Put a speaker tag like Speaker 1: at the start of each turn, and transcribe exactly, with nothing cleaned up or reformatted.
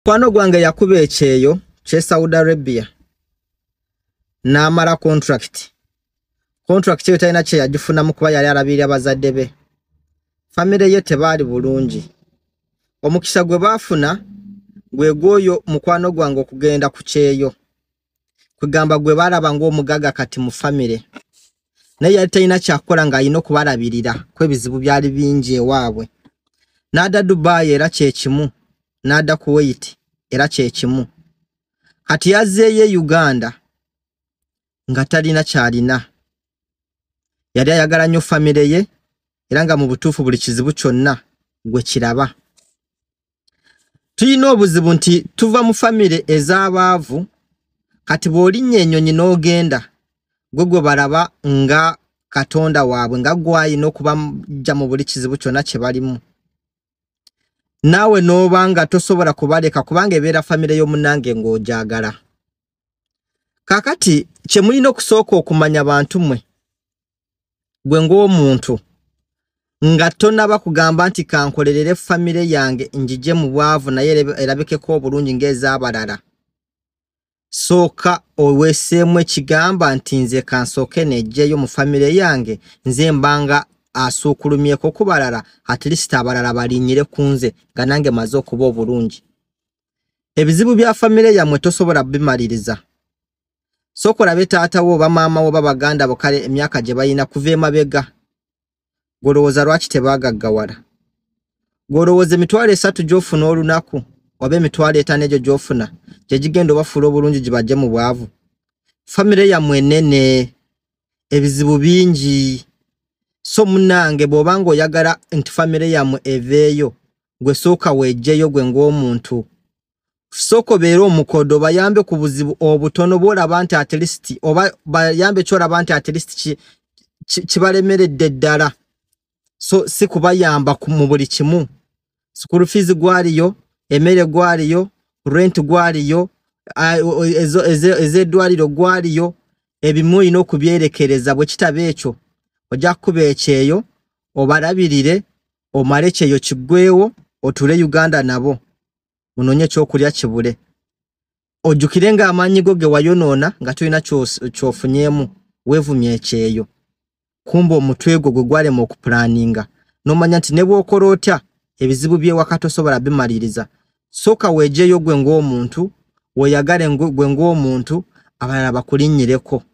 Speaker 1: Kwano gwange yakuba ekyeyo kye Saudi Arabia n'amala contract contract yo talina kye yagifunamu kuba yali alabirira bazadde be family ye tebaali bulungi omukisa gwe baafuna gwe gwoyo mukwano gwange okugenda ku kyeyo kugamba gwe balaba ng'omugaga kati mu family naye yali talina kyakola ng'alina okubalabirira kw'ebizibu byali bingi ewaabwe n'adda Dubai era kye kimu n'adda Kuwait era kye kimu kati yazzeeyo Uganda nga talina kyalina yali ayagala nnyo family ye era nga mu butuufu buli kizibu kyonna gwe kiraba tulina obuzibu nti tuva mu family ez'abaavu kati bw'olinnya ennyonyi n'ogenda gwe gwe balaba nga Katonda waabwe nga gwayina okubajja mu buli kizibu kyonna kye balimu nawe n'obanga tosobola kubaleka kubanga ebeera family y'omunange ng'ojagala kakati kye mulina okusooka okumanya bantu mmwe gwe ng'omuntu nga tonaba kugamba nti kankolerere family yange njije mu bwavu naye erabikeko obulungi ng'ez'abalala sooka oweeseemu ekigamba nti nze kansooke nejjeyo mu family yange nze mbanga asuukulumyeko ku balala at least abalala balinyire ku nze nga nange maze okuba obulungi ebizibu bya family yammwe tosobola bimaliriza sooka olabe taata wo oba maama wo oba baganda bo kale emyaka gye balina kuva emabega golowooza lwaki tebaagaggawala golowooza emitwalo esatu gy'ofuna olunaku oba emitwalo etaano egyo gy'ofuna gye gigenda obafuula obulungi gye bajje mu bwavu family yammwe ennene ebizibu bingi so munange bw'obanga oyagala nti family yammwe eveeyo gwe sooka weejjeyo gwe ng'omuntu sooka obeere omukodo bayambe ku buzibu obutono bw'olaba nti at least oba bayambe ky'olaba nti at least kibalemeredde ddala so si kubayamba mu buli kimu school fees gwaliyo emmere gwaliyo rent gwaliyo ez'eddwaliro gwaliyo ebimu olina okubyerekereza bwe kitaba ekyo ojja kukuba ekyeyo obalabirire omale ekyeyo kiggwewo otuule Uganda nabo munoonye ekyokulya kibule ojjukire ng'amaanyi go ge wayonoona nga tulina kyofunyeemu weevumye ekyeyo kumba omutwe gwo gwe gwalema okupulaninga n'omanya nti ne bw'okola otya ebizibu by'ewaka tosobola bimaliriza sooka weejeeyo gwe ng'omuntu weeyagale gwe ng'omuntu abalala bakulinnyireko